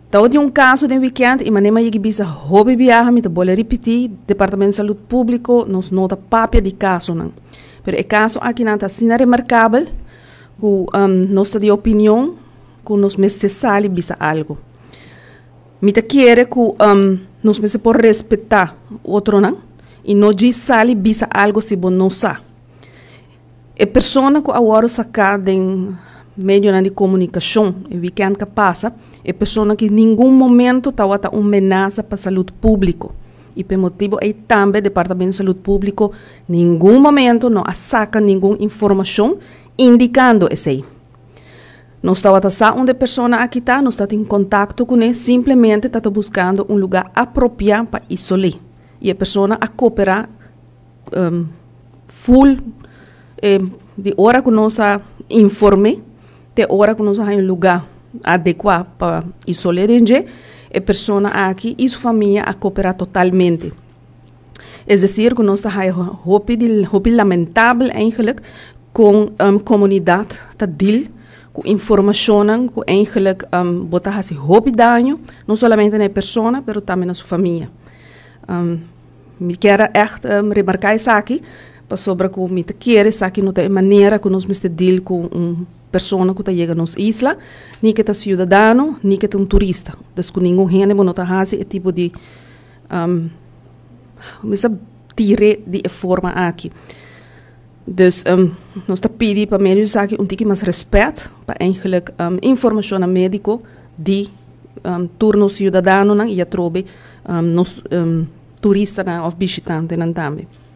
Então, de caso de weekend, e manema que bisa hobby viaja, me bola repetir, Departamento de Saúde Público nos nota papia de caso não. Pero o caso aqui não está assim remarcável, que nossa de opinião, que nos mestre sali bisa algo. Me te quer que nos mestre por respeitar outro não, e não diz sali bisa algo se bom não sa. A pessoa que agora saca de meio de comunicação, o weekend que passa, é pessoa que em nenhum momento está uma ameaça para a saúde pública. E por motivo é também o Departamento de Saúde Pública, em nenhum momento não saca nenhuma informação indicando isso aí. Nós estamos onde a pessoa aqui está, nós estamos em contato com ele, simplesmente está buscando um lugar apropriado para isolar. E a pessoa a cooperar full de hora que nós informe, de hora que nós temos um lugar adequado para isolar a pessoa aqui e sua família a cooperar totalmente. É decir, que nós temos roupa lamentável eigenlijk com a comunidade tá deal com informação que eigenlijk botar assim roupa dano, não somente na pessoa, mas também na sua família. Me quero echt remarcar isso aqui, sobre que me quer isso aqui não tem maneira que nós mesmo deal com pessoa que chega na nossa isla, nem que é cidadão, nem que é turista. Então, com ninguém gente não está fazendo esse tipo de tire de forma aqui. Dus nós está pedindo para médicos aqui tique mais respeito para eigenlijk informação médico de turno cidadão e a trobe nos turista ou visitante também.